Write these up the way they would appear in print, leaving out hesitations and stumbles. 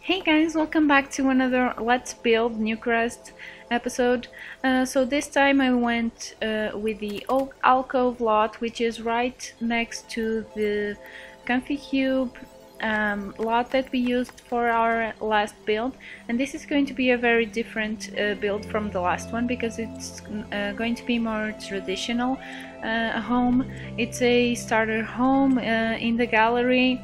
Hey guys, welcome back to another Let's Build Newcrest episode. So this time I went with the oak alcove lot, which is right next to the comfy cube lot that we used for our last build, and this is going to be a very different build from the last one because it's going to be more traditional home. It's a starter home in the gallery.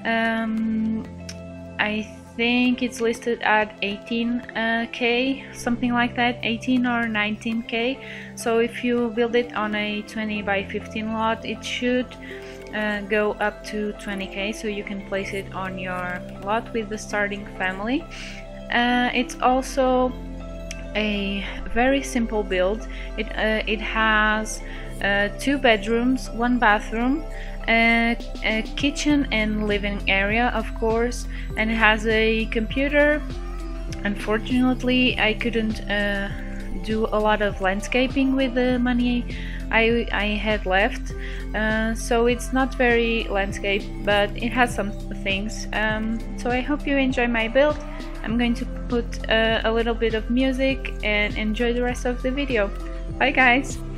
I think it's listed at 18k, something like that, 18 or 19k. So if you build it on a 20 by 15 lot, it should go up to 20k, so you can place it on your lot with the starting family. It's also a very simple build. It has 2 bedrooms, 1 bathroom, a kitchen and living area, of course, and it has a computer. Unfortunately, I couldn't do a lot of landscaping with the money I had left, so it's not very landscape, but it has some things. So I hope you enjoy my build. I'm going to put a little bit of music and enjoy the rest of the video. Bye guys!